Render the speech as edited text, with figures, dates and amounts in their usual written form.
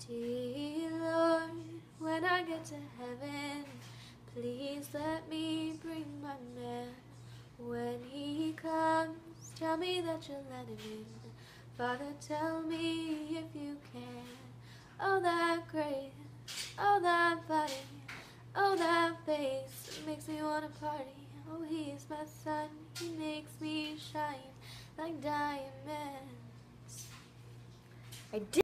Dear Lord, when I get to heaven, please let me bring my man. When he comes, tell me that you'll let him in. Father, tell me if you can. Oh, that grace, oh, that body, oh, that face makes me want to party. Oh, he's my sun, he makes me shine like diamonds. I did